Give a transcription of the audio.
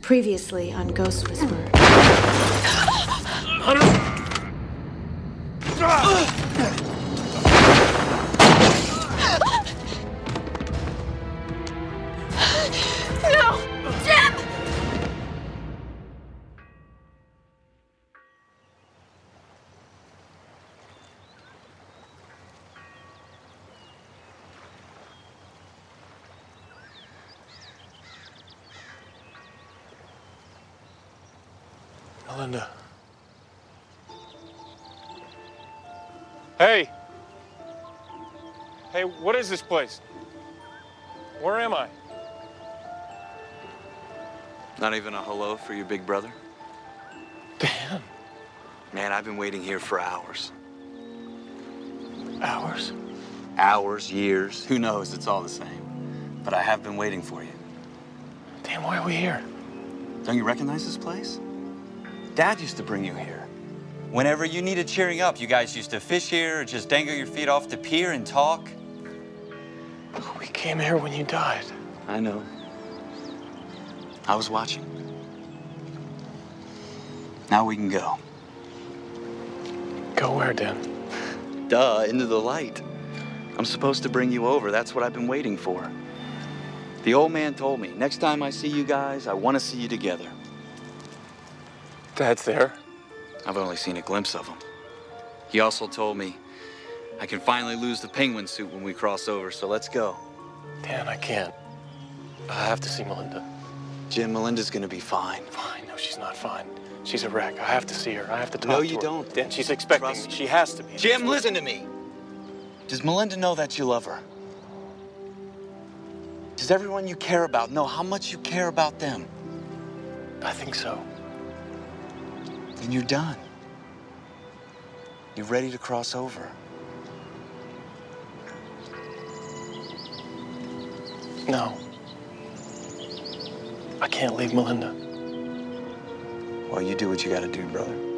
Previously on Ghost Whisperer. No! Jim! Melinda. Hey! Hey, what is this place? Where am I? Not even a hello for your big brother? Damn. Man, I've been waiting here for hours. Hours? Hours, years, who knows, it's all the same. But I have been waiting for you. Damn, why are we here? Don't you recognize this place? Dad used to bring you here. Whenever you needed cheering up, you guys used to fish here or just dangle your feet off the pier and talk. We came here when you died. I know. I was watching. Now we can go. Go where, Dan? Duh, into the light. I'm supposed to bring you over. That's what I've been waiting for. The old man told me, next time I see you guys, I want to see you together. Dad's there. I've only seen a glimpse of him. He also told me I can finally lose the penguin suit when we cross over, so let's go. Dan, I can't. I have to see Melinda. Jim, Melinda's gonna be fine. Fine. No, she's not fine. She's a wreck. I have to see her. I have to talk to her. No, you don't. Dan, she's expecting Trust me. me. She has to be. Jim, listen to me. Does Melinda know that you love her? Does everyone you care about know how much you care about them? I think so. Then you're done. You're ready to cross over. No. I can't leave Melinda. Well, you do what you gotta do, brother.